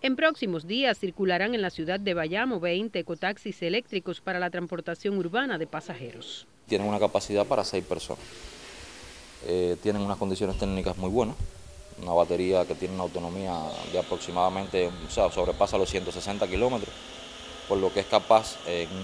En próximos días circularán en la ciudad de Bayamo 20 ecotaxis eléctricos para la transportación urbana de pasajeros. Tienen una capacidad para 6 personas. Tienen unas condiciones técnicas muy buenas. Una batería que tiene una autonomía de aproximadamente, sobrepasa los 160 kilómetros, por lo que es capaz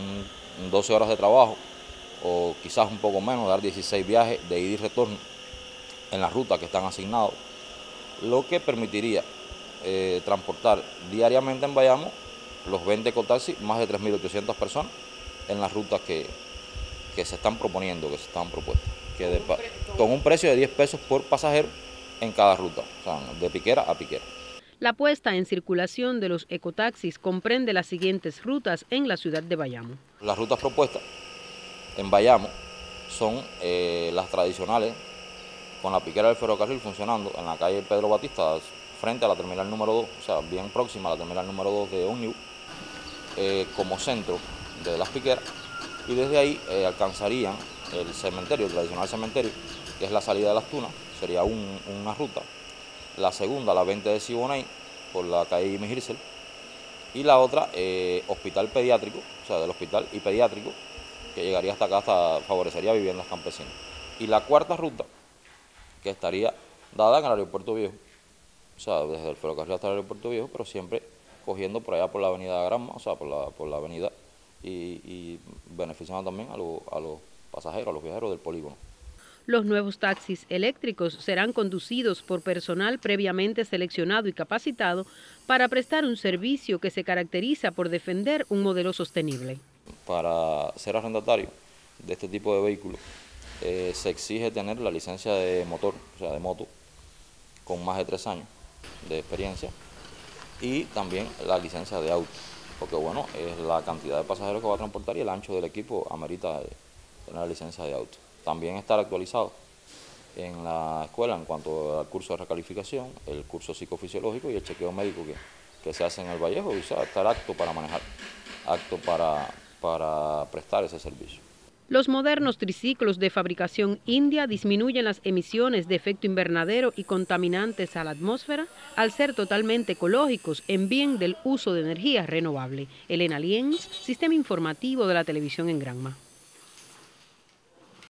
en 12 horas de trabajo, o quizás un poco menos, dar 16 viajes de ida y retorno en las rutas que están asignadas, lo que permitiría transportar diariamente en Bayamo los 20 ecotaxis, más de 3.800 personas en las rutas que se están proponiendo, que se están propuestas, con un precio de 10 pesos por pasajero en cada ruta, o sea, de piquera a piquera. La puesta en circulación de los ecotaxis comprende las siguientes rutas en la ciudad de Bayamo. Las rutas propuestas en Bayamo son las tradicionales, con la piquera del ferrocarril funcionando en la calle Pedro Batista, frente a la terminal número 2, o sea, bien próxima a la terminal número 2 de Ómnibus, como centro de las piqueras, y desde ahí alcanzarían el cementerio, el tradicional cementerio, que es la salida de Las Tunas, sería una ruta. La segunda, la 20 de Siboney, por la calle Jimmy Hirzel, y la otra, hospital pediátrico, o sea, del hospital y pediátrico, que llegaría hasta acá, favorecería viviendas campesinas. Y la cuarta ruta, que estaría dada en el aeropuerto viejo, o sea, desde el ferrocarril hasta el aeropuerto viejo, pero siempre cogiendo por allá por la avenida Granma, o sea, por la avenida, y beneficiando también a los pasajeros, a los viajeros del polígono. Los nuevos taxis eléctricos serán conducidos por personal previamente seleccionado y capacitado para prestar un servicio que se caracteriza por defender un modelo sostenible. Para ser arrendatario de este tipo de vehículos se exige tener la licencia de motor, o sea, de moto, con más de 3 años de experiencia, y también la licencia de auto, porque bueno, es la cantidad de pasajeros que va a transportar y el ancho del equipo amerita tener la licencia de auto. También estar actualizado en la escuela en cuanto al curso de recalificación, el curso psicofisiológico y el chequeo médico que se hace en el Vallejo, y, o sea, estar apto para manejar, apto para prestar ese servicio. Los modernos triciclos de fabricación india disminuyen las emisiones de efecto invernadero y contaminantes a la atmósfera al ser totalmente ecológicos en bien del uso de energía renovable. Elena Lienz, Sistema Informativo de la Televisión en Granma.